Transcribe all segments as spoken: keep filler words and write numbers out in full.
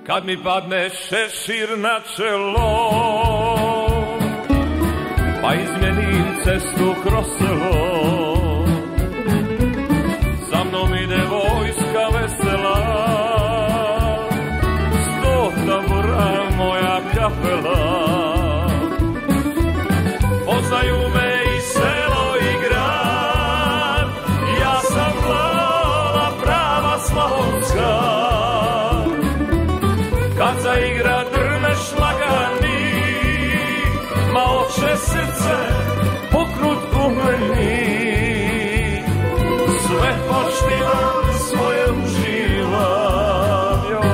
kad mi padne šešir na čelo, pa izmjenim cestu kroz selo. Za mnom ide vojska vesela, sto tambura moja kapela. Poznaju me i selo i grad, ja sam Lala prava slavonska. Kad zaigra Drmeš lagani, ma oče srce pokrut u meni. Sve poštivam, svoje uživam, joj.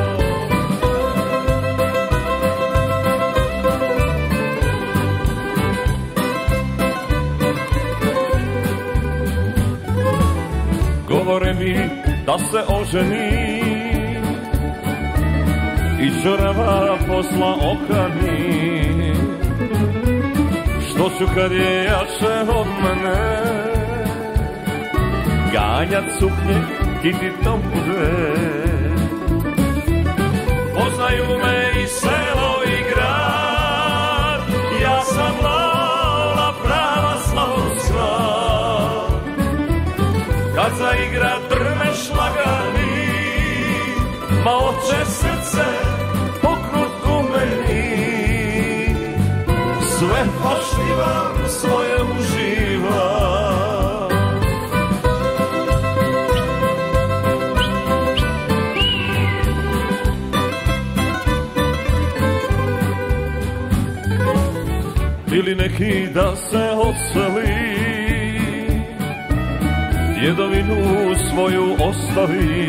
Govore mi da se oženi i čorava posla okani. Što ću kad je jače od mene, ganjat suknje, kiti tompove. Poznaju me i selo i grad, ja sam Lala prava slavonska. Kad zaigra Drmeš lagani, ma oče srce pokrut u meni. Sve poštivam, svoje uživam. Ili neki da se odseli, djedovinu svoju ostavi,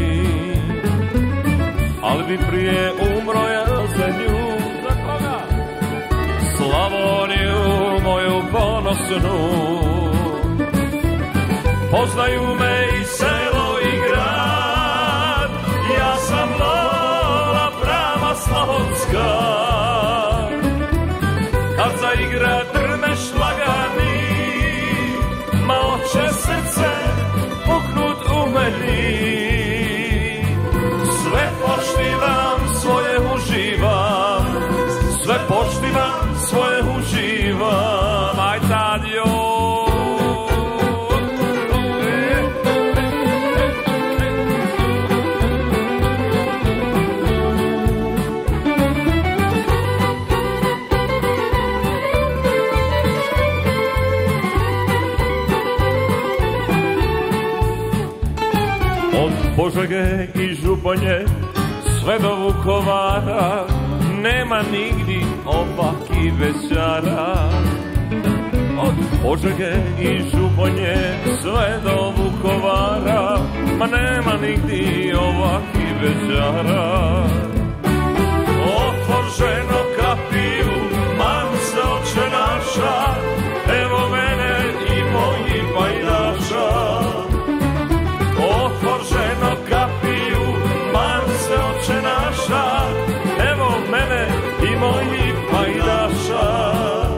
al bi prije umro ja za nju. Za koga? Slavoniju moju ponosnu. Poznaju me i selo i grad, ja sam Lala prava slavonska. Kad zaigra Drmeš lagani, ma oče srce pokrut u meni. Sve poštivam, svoje uživam, sve poštivam, svoje uživam. Aj tad joj. Od Požege i Županje sve do Vukovara, nema nigdje ovaki večara. Od Požege i Županje sve do Vukovara, ma nema nigdje ovaki večara. Otvor ženo kapiju, man se oče naša, evo mene i moji pajdaša. Otvor ženo kapiju, man se oče naša, evo mene i moji pajdaša.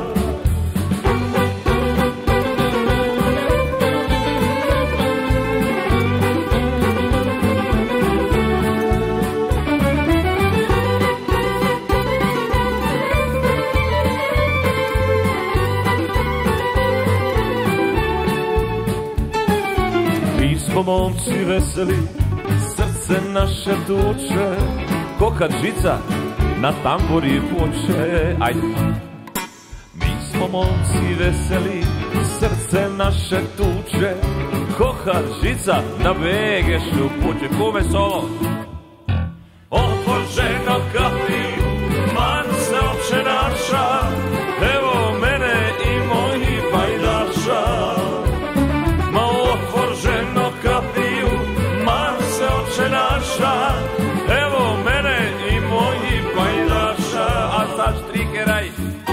Mi smo momci veseli, srce naše tuče, ko kad žica na tamburi puče. Ajde. Mi smo momci veseli, srce naše tuče, ko kad žica na Begešu puče. Kume solo. Otvor ženo kapiju, man se oče naša, evo mene i moji pajdaša. Ma otvor ženo kapiju, man se oče naša, evo mene i moji pajdaša. A sad štrikeraj.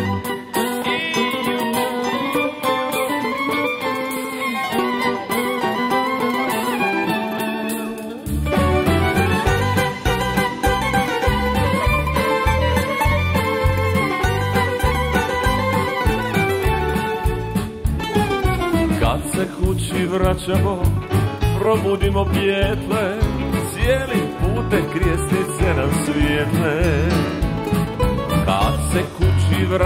Kad se kući vraćamo, probudimo pjetle, cijeli putem krijesnice nam svijetle.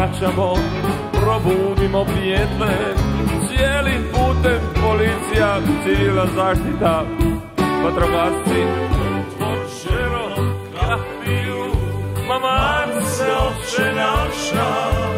vraćamo, probudimo prijetle, cijelim putem policija, civilna zaštita, vatrogasci, Poršero, kapiju, mama se oče naša.